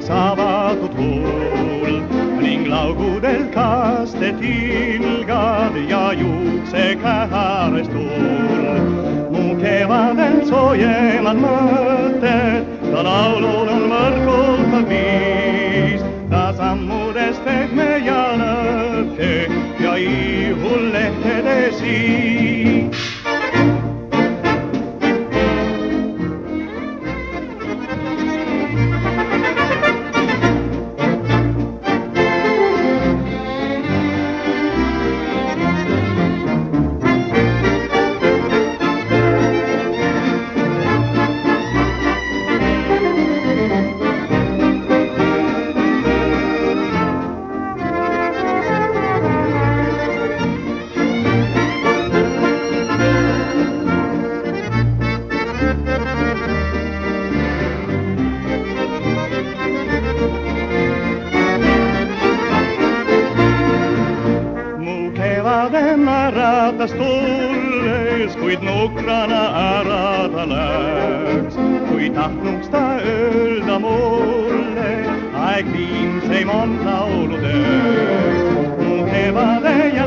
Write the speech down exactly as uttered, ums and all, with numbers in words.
kõik avatud huul ning laugudel kaste tilgad ja juuksekääres tuul. Mu kevadel soojemad mõtted, ta laulul on võrgutav viis. Ta sammudest pehme ja lõhke ja ihul lehtede siis. Äratas tulles, kuid nukrana ära ta läks. Kui tahtnuks ta öelda mulle, aeg viimseim on lauludeks. Mu kevade